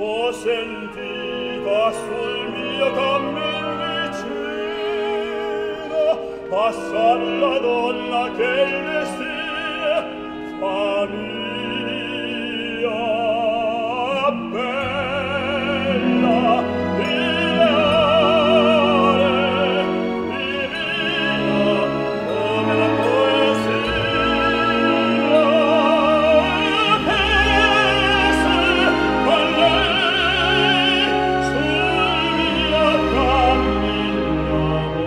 Ho sentita sul mio cammin vicino passar la donna che il destino fa mia bella, ideale, divina come la poesia. Pese con lei sul mio cammino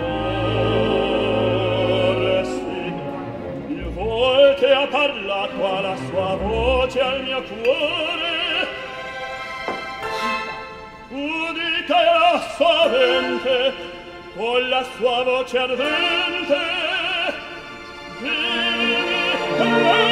d'amore, sì, più volte ha parlato alla sua voce al mio cuore. Udita la sua mente con la sua voce ardente, dimmi